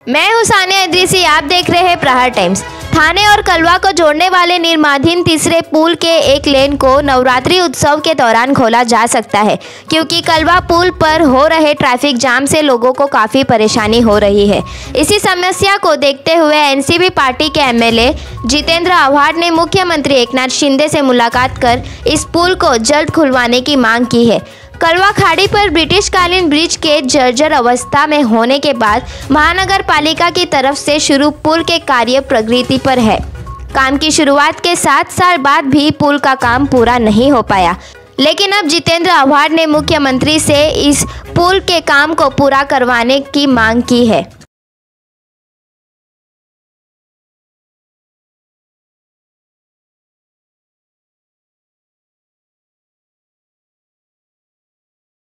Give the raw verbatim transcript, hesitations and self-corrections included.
मैं हूं सानिया इदरीसी, आप देख रहे हैं प्रहार टाइम्स। थाने और कलवा को जोड़ने वाले निर्माणाधीन तीसरे पुल के एक लेन को नवरात्रि उत्सव के दौरान खोला जा सकता है, क्योंकि कलवा पुल पर हो रहे ट्रैफिक जाम से लोगों को काफ़ी परेशानी हो रही है। इसी समस्या को देखते हुए एनसीपी पार्टी के एमएलए जितेंद्र आव्हाड ने मुख्यमंत्री एकनाथ शिंदे से मुलाकात कर इस पुल को जल्द खुलवाने की मांग की है। कलवा खाड़ी पर ब्रिटिश कालीन ब्रिज के जर्जर अवस्था में होने के बाद महानगर पालिका की तरफ से शुरू पुल के कार्य प्रगति पर है। काम की शुरुआत के सात साल बाद भी पुल का काम पूरा नहीं हो पाया, लेकिन अब जितेंद्र आव्हाड ने मुख्यमंत्री से इस पुल के काम को पूरा करवाने की मांग की है।